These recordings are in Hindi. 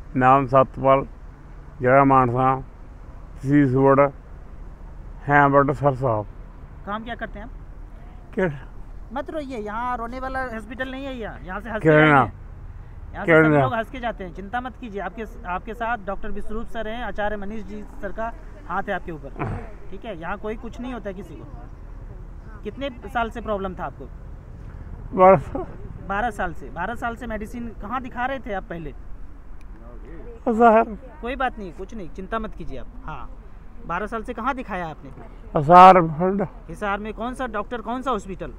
नाम सतपाल, जगह मानसा, तहसील सूबड़, हैं बट सर साहब। काम क्या करते हैं आप? क्या मत रोइए, यहाँ रोने वाला हॉस्पिटल नहीं है। यहाँ से हंस के क्या जाएंगे। ना यहाँ से क्या सब ना लोग हंस के जाते हैं, चिंता मत कीजिए। आपके साथ डॉक्टर विश्वरूप सर हैं, आचार्य मनीष जी सर का हाथ है आपके ऊपर, ठीक है। यहाँ कोई कुछ नहीं होता है किसी को। कितने साल से प्रॉब्लम था आपको? बस 12 साल से। 12 साल से मेडिसिन कहाँ दिखा रहे थे आप पहले? असार कोई बात नहीं, कुछ नहीं, चिंता मत कीजिए आप। हाँ, 12 साल से कहाँ दिखाया आपने? असार फंड हिसार में कौन सा डॉक्टर, कौन सा हॉस्पिटल?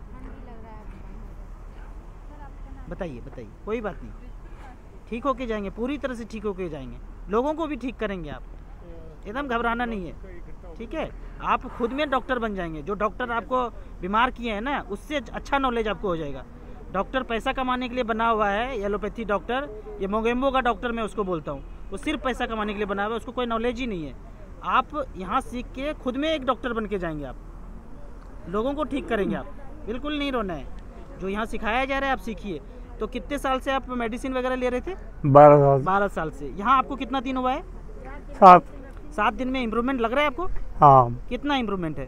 बताइए बताइए। कोई बात नहीं, ठीक होके जाएंगे, पूरी तरह से ठीक होके जाएंगे। लोगों को भी ठीक करेंगे आप, एकदम घबराना नहीं है, ठीक है। आप खुद में डॉक्टर बन जाएंगे। जो डॉक्टर आपको बीमार किए हैं ना, उससे अच्छा नॉलेज आपको हो जाएगा। डॉक्टर पैसा कमाने के लिए बना हुआ है, एलोपैथी डॉक्टर, ये मोगेम्बो का डॉक्टर मैं उसको बोलता हूँ। वो सिर्फ पैसा कमाने के लिए बना हुआ है, उसको कोई नॉलेज ही नहीं है। आप यहाँ सीख के खुद में एक डॉक्टर बन के जाएंगे, आप लोगों को ठीक करेंगे। आप बिल्कुल नहीं रोना है, जो यहाँ सिखाया जा रहा है आप सीखिए। तो कितने साल से आप मेडिसिन वगैरह ले रहे थे? 12 साल 12 साल से। यहाँ आपको कितना दिन हुआ है? 7। 7 दिन में इम्प्रूवमेंट लग रहा है आपको? हाँ कितना इम्प्रूवमेंट है?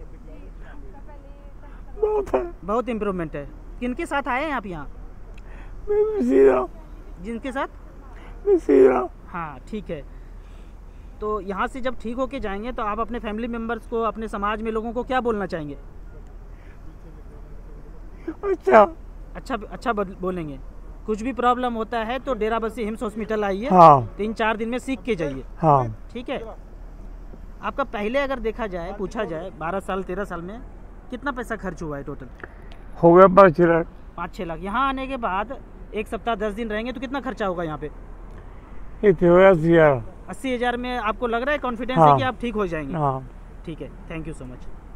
बहुत है। बहुत इम्प्रूवमेंट है। किनके साथ आए हैं आप यहाँ? सीधा जिनके साथ? सीधा हाँ, ठीक है। तो यहाँ से जब ठीक होके जाएंगे तो आप अपने फैमिली मेम्बर्स को, अपने समाज में लोगों को क्या बोलना चाहेंगे? अच्छा बोलेंगे। कुछ भी प्रॉब्लम होता है तो डेराबस्सी हिम्स हॉस्पिटल आइए। हाँ 3-4 दिन में सीख के जाइए, हाँ ठीक है। आपका पहले अगर देखा जाए, पूछा जाए, 12 साल 13 साल में कितना पैसा खर्च हुआ है टोटल? हो गया 5 लाख 5-6 लाख। यहाँ आने के बाद 1 सप्ताह 10 दिन रहेंगे तो कितना खर्चा होगा यहाँ पे? इतने हो गया 80,000 में आपको लग रहा है, कॉन्फिडेंस हाँ। है कि आप ठीक हो जाएंगे? हाँ। ठीक है, थैंक यू सो मच।